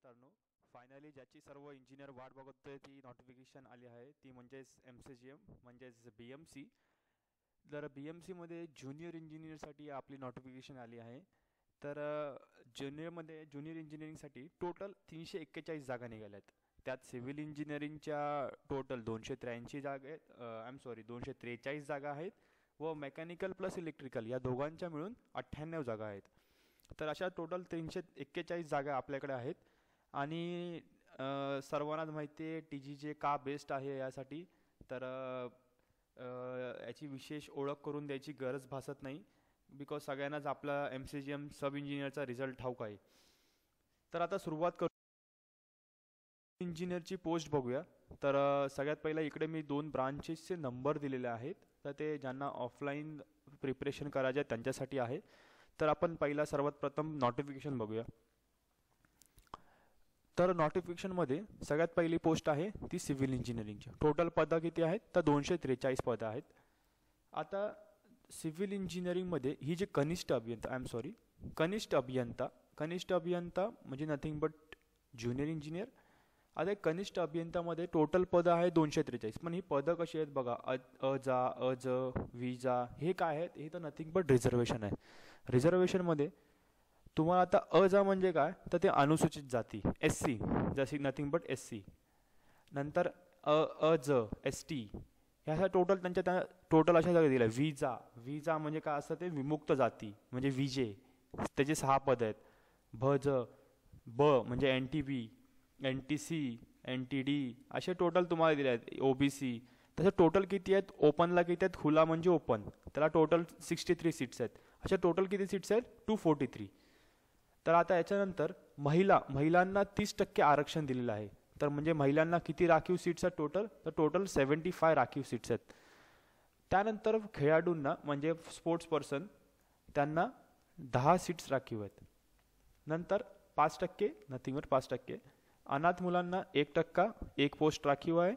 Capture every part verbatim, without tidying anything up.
मित्रांनो, फायनली ज्याची सर्व इंजिनियर वाट बघतोय ती नोटिफिकेशन आली आहे, ती म्हणजेच एम सी जी एम म्हणजेच बी एम सी. तर बी एम सीमध्ये ज्युनियर इंजिनियरसाठी आपली नोटिफिकेशन आली आहे. तर ज्युनियरमध्ये ज्युनियर इंजिनिअरिंगसाठी टोटल तीनशे एक्केचाळीस जागा निघाल्या आहेत. त्यात सिव्हिल इंजिनिअरिंगच्या टोटल दोनशे त्र्याऐंशी जागा आहेत, आय एम सॉरी दोनशे त्रेचाळीस जागा आहेत व मेकॅनिकल प्लस इलेक्ट्रिकल या दोघांच्या मिळून अठ्ठ्याण्णव जागा आहेत. तर अशा टोटल तीनशे एक्केचाळीस जागा आपल्याकडे आहेत. आणि सर्वांनाच माहिती आहे टी जी जे का बेस्ट आहे यासाठी. तर याची विशेष ओळख करून द्यायची गरज भासत नाही, बिकॉज सगळ्यांनाच आपला M C G M sub इंजिनियरचा रिझल्ट ठाऊक आहे. तर आता सुरुवात करू इंजिनियरची पोस्ट बघूया. तर सगळ्यात पहिला इकडे मी दोन ब्रांचेसचे नंबर दिलेले आहेत, तर ते ज्यांना ऑफलाईन प्रिपरेशन करायचे आहे त्यांच्यासाठी आहे. तर आपण पहिला सर्वात प्रथम नोटिफिकेशन बघूया. तर नोटिफिकेशनमध्ये सगळ्यात पहिली पोस्ट आहे ती सिव्हिल इंजिनिअरिंगची. टोटल पदं किती आहेत तर दोनशे त्रेचाळीस पदं आहेत. आता सिव्हिल इंजिनिअरिंगमध्ये ही जी कनिष्ठ अभियंता आय एम सॉरी कनिष्ठ अभियंता कनिष्ठ अभियंता म्हणजे नथिंग बट ज्युनियर इंजिनियर. आता कनिष्ठ अभियंतामध्ये टोटल पदं आहे दोनशे त्रेचाळीस. पण ही पदं कशी आहेत बघा, अ अ जा अ ज विजा हे काय आहेत, हे तर नथिंग बट रिझर्वेशन आहे. रिझर्वेशनमध्ये तुम्हाला आता अ जा म्हणजे काय तर ते अनुसूचित जाती एस सी, जशी नथिंग बट एस सी. नंतर अ अ ज एस टी ह्या टोटल त्यांच्या त्या टोटल अशा जागा दिल्या. विजा विजा म्हणजे काय असतं ते विमुक्त जाती म्हणजे विजे, त्याचे सहा पद आहेत. भ ज ब म्हणजे N T B N T C N T D असे टोटल तुम्हाला दिले आहेत. ओ बी सी तसं टोटल किती आहेत, ओपनला किती आहेत, खुला म्हणजे ओपन त्याला टोटल सिक्स्टी थ्री सीट्स आहेत. अशा टोटल किती सीट्स आहेत टू फोर्टी थ्री. तर आता याच्यानंतर महिला महिलांना तीस टक्के आरक्षण दिलेलं आहे. तर म्हणजे महिलांना किती राखीव सीट्स आहेत टोटल तर टोटल सेवन्टी फाय राखीव सीट्स आहेत. त्यानंतर खेळाडूंना म्हणजे स्पोर्ट्स पर्सन त्यांना दहा सीट्स राखीव आहेत. नंतर पाच टक्के नथिंग बट पाच टक्के अनाथ मुलांना एक टक्का एक पोस्ट राखीव आहे,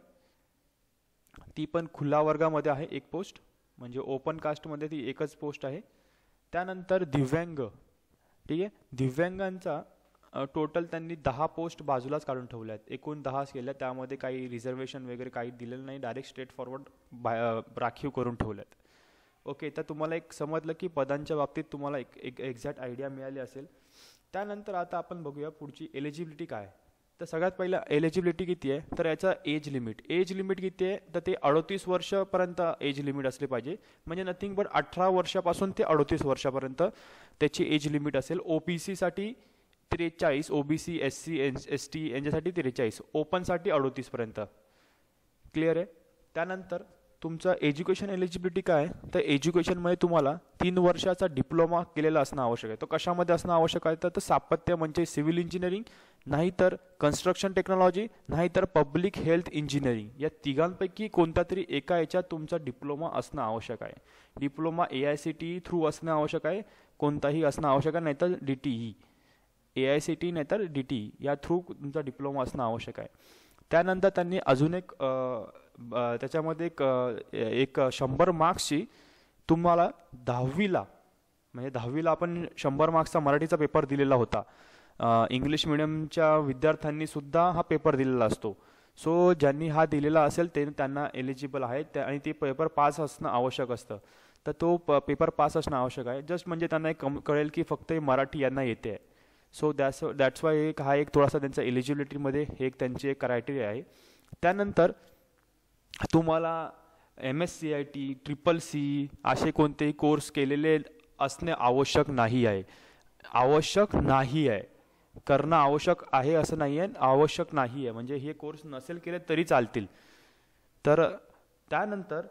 ती पण खुला वर्गामध्ये आहे एक पोस्ट, म्हणजे ओपन कास्टमध्ये ती एकच पोस्ट आहे. त्यानंतर दिव्यांग, ठीक आहे, दिव्यांगांचा टोटल त्यांनी दहा पोस्ट बाजूलाच काढून ठेवल्या आहेत. एकूण दहाच केल्या, त्यामध्ये काही रिझर्वेशन वगैरे काही दिलेलं नाही, डायरेक्ट स्ट्रेट फॉरवर्ड बा राखीव करून ठेवल्यात. ओके, तर तुम्हाला एक समजलं की पदांच्या बाबतीत तुम्हाला एक एक एक्झॅक्ट आयडिया मिळाली असेल. त्यानंतर आता आपण बघूया पुढची एलिजिबिलिटी काय. तर सगळ्यात पहिला एलिजिबिलिटी किती आहे तर याचा एज लिमिट एज लिमिट किती आहे तर ते अडतीस वर्षापर्यंत एज लिमिट असले पाहिजे. म्हणजे नथिंग बट अठरा वर्षापासून ते अडतीस वर्षापर्यंत त्याची एज लिमिट असेल. ओ बी सीसाठी त्रेचाळीस, O B C S C N S T यांच्यासाठी त्रेचाळीस, ओपनसाठी अडतीसपर्यंत. क्लिअर आहे. त्यानंतर तुमचं एज्युकेशन एलिजिबिलिटी काय तर एज्युकेशनमध्ये तुम्हाला तीन वर्षाचा डिप्लोमा केलेला असणं आवश्यक आहे. तो कशामध्ये असणं आवश्यक आहे तर स्थापत्य म्हणजे सिव्हिल इंजिनिअरिंग, नाहीतर कन्स्ट्रक्शन टेक्नॉलॉजी, नाहीतर पब्लिक हेल्थ इंजिनिअरिंग या तिघांपैकी कोणत्या तरी एका याच्यात तुमचा डिप्लोमा असणं आवश्यक आहे. Diploma A I C T through असणं आवश्यक आहे, कोणताही असणं आवश्यक आहे, नाहीतर D T E A I C T नाहीतर डी टी ई या थ्रू तुमचा डिप्लोमा असणं आवश्यक आहे. त्यानंतर त्यांनी अजून एक त्याच्यामध्ये एक एक शंभर मार्क्सची तुम्हाला दहावीला म्हणजे दहावीला आपण शंभर मार्क्सचा मराठीचा पेपर दिलेला होता. इंग्लिश मिडियमच्या विद्यार्थ्यांनी सुद्धा हा पेपर दिलेला असतो. सो ज्यांनी हा दिलेला असेल ते त्यांना एलिजिबल आहेत आणि ते पेपर पास असणं आवश्यक असतं. तर तो प पेपर पास असणं आवश्यक आहे. जस्ट म्हणजे त्यांना एक कळेल की फक्त मराठी यांना येते आहे. सो दॅट्स दॅट्स वाय एक हा एक थोडासा त्यांचा एलिजिबिलिटीमध्ये एक त्यांची एक क्रायटेरिया आहे. त्यानंतर तुम्हाला M S C I T triple C असे कोणतेही कोर्स केलेले असणे आवश्यक नाही आहे. आवश्यक नाही आहे, करणं आवश्यक आहे असं नाही आहे, आवश्यक नाही आहे. म्हणजे हे कोर्स नसेल केले तरी चालतील. तर त्यानंतर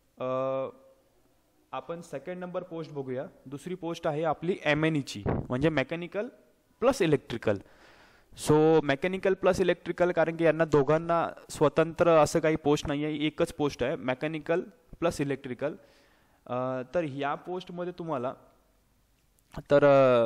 आपण सेकंड नंबर पोस्ट बघूया. दुसरी पोस्ट आहे आपली एम एन ईची म्हणजे mechanical plus electrical. So mechanical plus electrical कारण की यांना दोघांना स्वतंत्र असं काही पोस्ट नाही आहे, एकच पोस्ट आहे मेकॅनिकल प्लस इलेक्ट्रिकल. तर या पोस्टमध्ये तुम्हाला तर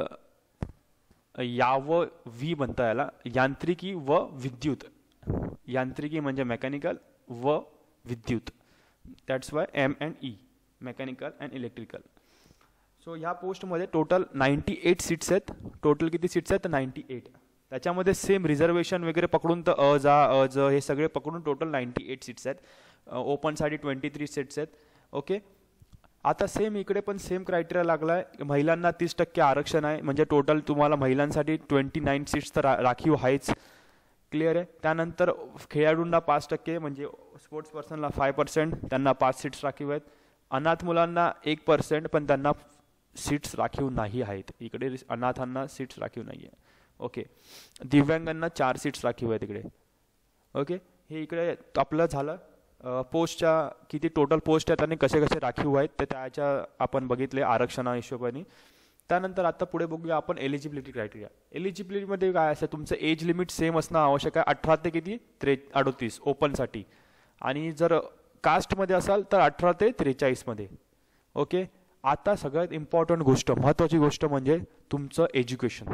याव वी म्हणता याला यांत्रिकी व विद्युत. यांत्रिकी म्हणजे मेकॅनिकल व विद्युत, that's why M and E mechanical and electrical. So ह्या पोस्टमध्ये टोटल नाईंटी एट सीट्स आहेत. टोटल किती सीट्स आहेत नाईंटी एट. त्याच्यामध्ये सेम रिझर्वेशन वगैरे पकडून तर अ जा अ ज हे सगळे पकडून टोटल नाईन्टी एट सीट्स आहेत. ओपनसाठी ट्वेंटी थ्री सीट्स आहेत. ओके, आता सेम इकडे पण सेम क्रायटेरिया लागला आहे. महिलांना तीस टक्के आरक्षण आहे, म्हणजे टोटल तुम्हाला महिलांसाठी ट्वेंटी नाईन सीट्स तर रा राखीव आहेच. क्लिअर आहे. त्यानंतर खेळाडूंना पाच टक्के म्हणजे स्पोर्ट्स पर्सनला फाय पर्सेंट त्यांना पाच सीट्स राखीव आहेत. अनाथ मुलांना एक पर्सेंट पण त्यांना सीट्स राखीव नाही आहेत. इकडे अनाथांना सीट्स राखीव नाही आहे. ओके, दिव्यांगांना चार सीट्स राखीव आहेत इकडे. ओके, हे इकडे आपलं झालं. पोस्टच्या किती टोटल पोस्ट आहेत आणि कसे कसे राखीव आहेत ते त्याच्या आपण बघितले आरक्षणा हिशोबाने. त्यानंतर आता पुढे बघूया आपण एलिजिबिलिटी क्रायटेरिया. एलिजिबिलिटीमध्ये काय असतं, तुमचं एज लिमिट सेम असणं आवश्यक आहे. अठरा ते किती त्रे अडोतीस ओपनसाठी, आणि जर कास्टमध्ये असाल तर अठरा ते त्रेचाळीसमध्ये. ओके, आता सगळ्यात इम्पॉर्टंट गोष्ट, महत्त्वाची गोष्ट म्हणजे तुमचं एज्युकेशन.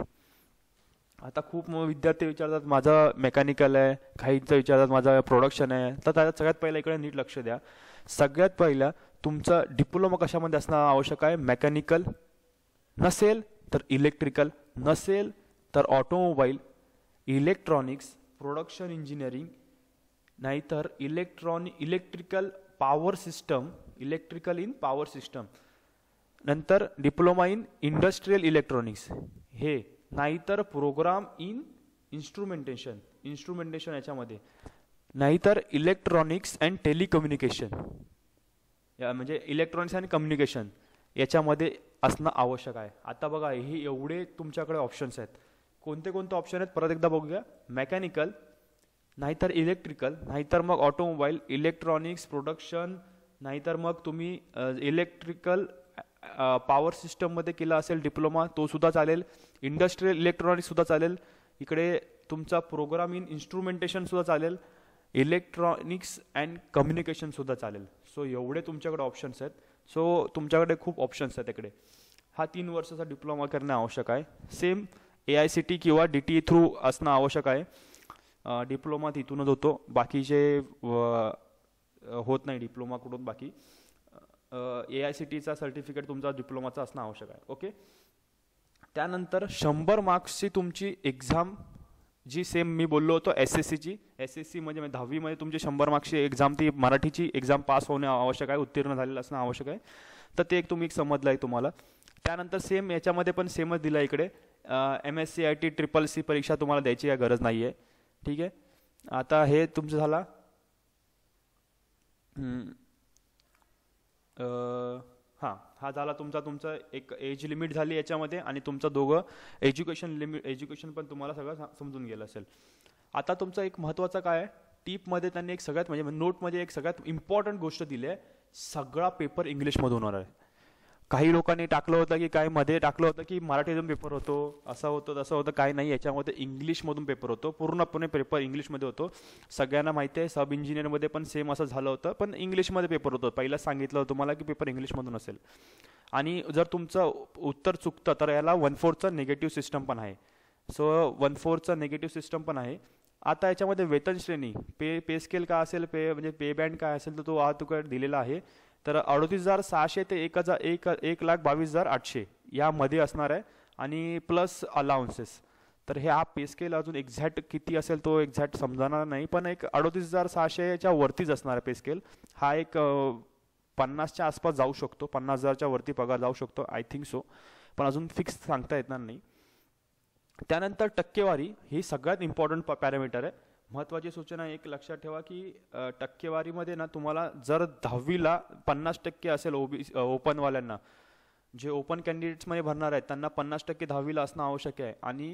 आता खूप विद्यार्थी विचारतात माझं मेकॅनिकल आहे, काहींचं विचारतात माझं प्रोडक्शन आहे. तर त्याच्यात सगळ्यात पहिलं इकडे नीट लक्ष द्या. सगळ्यात पहिलं तुमचं डिप्लोमा कशामध्ये असणं आवश्यक आहे. मेकॅनिकल नसेल तर इलेक्ट्रिकल, नसेल तर ऑटोमोबाईल, इलेक्ट्रॉनिक्स, प्रोडक्शन इंजिनिअरिंग, नाहीतर electronic electrical power system, electrical in power system, नंतर डिप्लोमा इन इंडस्ट्रियल इलेक्ट्रॉनिक्स हे, नाहीतर प्रोग्राम इन इन्स्ट्रुमेंटेशन, इन्स्ट्रुमेंटेशन याच्यामध्ये, नाहीतर इलेक्ट्रॉनिक्स अँड टेलिकम्युनिकेशन या म्हणजे इलेक्ट्रॉनिक्स आणि कम्युनिकेशन याच्यामध्ये असणं आवश्यक आहे. आता बघा हे एवढे तुमच्याकडे ऑप्शन्स आहेत. कोणते कोणते ऑप्शन आहेत परत एकदा बघूया. मेकॅनिकल, नाहीतर इलेक्ट्रिकल, नाहीतर मग ऑटोमोबाईल, इलेक्ट्रॉनिक्स, प्रोडक्शन, नाहीतर मग तुम्ही इलेक्ट्रिकल पॉवर सिस्टममध्ये केला असेल डिप्लोमा तो सुद्धा चालेल, इंडस्ट्रियल इलेक्ट्रॉनिक्स सुद्धा चालेल, इकडे तुमचा प्रोग्राम इन इन्स्ट्रुमेंटेशन सुद्धा चालेल, इलेक्ट्रॉनिक्स अँड कम्युनिकेशन सुद्धा चालेल. सो एवढे तुमच्याकडे ऑप्शन्स आहेत. सो तुमच्याकडे खूप ऑप्शन्स आहेत इकडे. हा तीन वर्षाचा डिप्लोमा करणे आवश्यक आहे. Same A I C T किंवा डी टी थ्रू असणं आवश्यक आहे. डिप्लोमा तिथूनच होतो, बाकीचे होत नाही डिप्लोमाकडून. बाकी ए आय सी टीचा सर्टिफिकेट तुमचा डिप्लोमाचा असणं आवश्यक आहे. ओके, त्यानंतर शंभर मार्क्सची तुमची एक्झाम जी सेम मी बोललो होतो एस एस सीची, एस एस सी म्हणजे दहावीमध्ये तुमची शंभर मार्क्सची एक्झाम, ती मराठीची एक्झाम पास होणे आवश्यक आहे, उत्तीर्ण झालेलं असणं आवश्यक आहे. तर ते एक तुम्ही एक समजलं आहे तुम्हाला. त्यानंतर सेम याच्यामध्ये पण सेमच दिलं आहे इकडे. M S C I T triple C परीक्षा तुम्हाला द्यायची काय गरज नाही आहे. ठीक आहे, आता हे तुमचं झाला. हां, हा झाला तुमचा तुमचा एक एज लिमिट झाली याच्यामध्ये, आणि तुमचं दोघं एज्युकेशन लिमिट एज्युकेशन पण तुम्हाला सगळं समजून गेलं असेल. आता तुमचं एक महत्त्वाचं काय आहे, टीपमध्ये त्यांनी एक सगळ्यात म्हणजे नोटमध्ये एक सगळ्यात इम्पॉर्टंट गोष्ट दिली आहे, सगळा पेपर इंग्लिशमधून होणार आहे. काही लोकांनी टाकलं होतं की काय मध्ये टाकलं होतं की मराठीतून पेपर होतो, असं होतं तसं होतं, काय नाही. याच्यामध्ये इंग्लिशमधून पेपर होतो, पूर्णपणे पेपर इंग्लिशमध्ये होतो. सगळ्यांना माहिती आहे सब इंजिनियरमध्ये पण सेम असं झालं होतं, पण इंग्लिशमध्ये पेपर होतं. पहिलं सांगितलं होतं तुम्हाला की पेपर इंग्लिशमधून असेल. आणि जर तुमचं उत्तर चुकतं तर याला वन फोरचं निगेटिव्ह सिस्टम पण आहे. सो वन फोरचं निगेटिव्ह सिस्टम पण आहे. आता याच्यामध्ये वेतन श्रेणी, पे पे स्केल काय असेल, पे म्हणजे पे बँड काय असेल तर तो हा तुकडे दिलेला आहे. तर अडतीस हजार सहाशे ते एक हजार एक एक लाख बावीस हजार आठशे यामध्ये असणार आहे, आणि प्लस अलाउन्सेस. तर हे हा पे स्केल अजून एक्झॅक्ट किती असेल तो एक्झॅक्ट समजणार नाही, पण एक अडतीस हजार सहाशेच्या वरतीच असणार आहे पे स्केल. हा एक पन्नासच्या आसपास जाऊ शकतो, पन्नास हजारच्या वरती पगार जाऊ शकतो, आय थिंक सो, पण अजून फिक्स सांगता येणार नाही. त्यानंतर टक्केवारी ही सगळ्यात इम्पॉर्टंट पॅरामीटर आहे. महत्त्वाची सूचना एक लक्षात ठेवा की टक्केवारीमध्ये ना तुम्हाला जर दहावीला पन्नास टक्के असेल ओबी ओपनवाल्यांना, जे ओपन कॅन्डिडेट्समध्ये भरणार आहेत त्यांना पन्नास टक्के दहावीला असणं आवश्यक आहे, आणि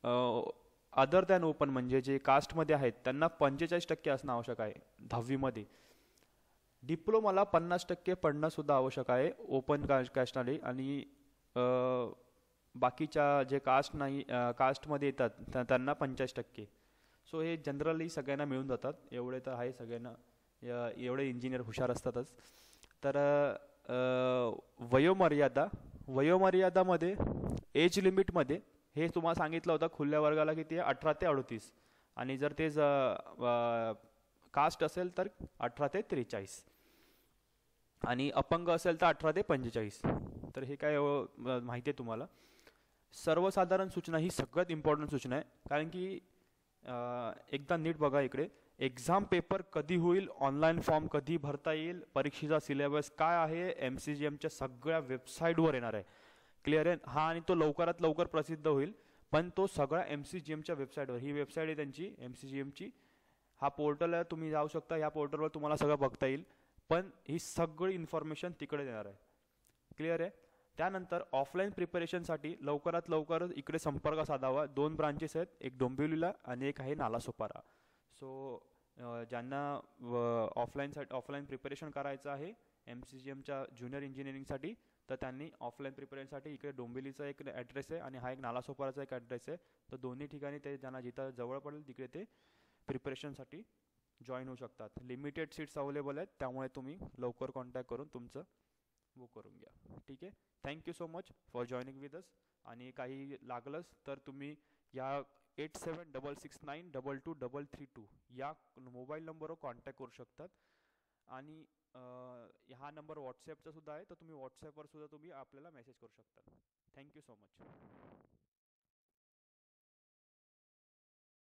अदर दॅन ओपन म्हणजे जे कास्टमध्ये आहेत त्यांना पंचेचाळीस टक्के असणं आवश्यक आहे दहावीमध्ये. डिप्लोमाला पन्नास टक्के पडणं सुद्धा आवश्यक आहे ओपन कास्ट कास्टमध्ये, आणि बाकीच्या जे कास्ट नाही कास्टमध्ये येतात त्यांना पंचेचाळीस टक्के. सो हे जनरली सगळ्यांना मिळून जातात, एवढे तर आहे सगळ्यांना, एवढे इंजिनियर हुशार असतातच. तर वयोमर्यादा, वयोमर्यादामध्ये एज लिमिटमध्ये हे तुम्हाला सांगितलं होतं खुल्या वर्गाला किती आहे, अठरा ते अडतीस, आणि जर ते कास्ट असेल तर अठरा ते त्रेचाळीस, आणि अपंग असेल तर अठरा ते पंचेचाळीस. तर हे काय माहिती आहे तुम्हाला. सर्वसाधारण सूचना ही सगळ्यात इम्पॉर्टंट सूचना आहे, कारण की अ, एकदा नीट बघा इकडे. एक्झाम पेपर कधी होईल, ऑनलाईन फॉर्म कधी भरता येईल, परीक्षेचा सिलेबस काय आहे, एम सी जी एमच्या सगळ्या वेबसाईटवर येणार आहे. क्लिअर आहे हा, आणि तो लवकरात लवकर प्रसिद्ध होईल. पण तो सगळा एम सी जी एमच्या वेबसाईटवर, ही वेबसाईट आहे त्यांची एम सी जी एमची. हा पोर्टल आहे, तुम्ही जाऊ शकता. ह्या पोर्टलवर तुम्हाला सगळं बघता येईल. पण ही सगळी इन्फॉर्मेशन तिकडे देणार आहे. क्लिअर आहे. त्यानंतर ऑफलाईन प्रिपरेशनसाठी लवकरात लवकर इकडे संपर्क साधावा. दोन ब्रांचेस आहेत, एक डोंबिवलीला आणि एक आहे नालासोपारा. सो ज्यांना ऑफलाईनसाठी ऑफलाईन प्रिपरेशन करायचं आहे एम सी जी एमच्या ज्युनियर इंजिनिअरिंगसाठी, तर त्यांनी ऑफलाईन प्रिपरेशनसाठी इकडे डोंबिवलीचा एक ॲड्रेस आहे आणि हा एक नालासोपाराचा एक ॲड्रेस आहे. तर दोन्ही ठिकाणी ते ज्यांना जिथं जवळ पडेल तिकडे ते प्रिपरेशनसाठी जॉईन होऊ शकतात. लिमिटेड सीट्स अवेलेबल आहेत, त्यामुळे तुम्ही लवकर कॉन्टॅक्ट करून तुमचं बुक करून घ्या. ठीक आहे. Thank you so much for joining with us. आणि काही लागलंच तर तुम्ही या eight seven double six nine double two double three two या मोबाईल नंबरवर कॉन्टॅक्ट करू शकतात. आणि हा नंबर व्हॉट्सॲपचा सुद्धा आहे, तर तुम्ही व्हॉट्सॲपवर सुद्धा तुम्ही आपल्याला मेसेज करू शकता. Thank you so much.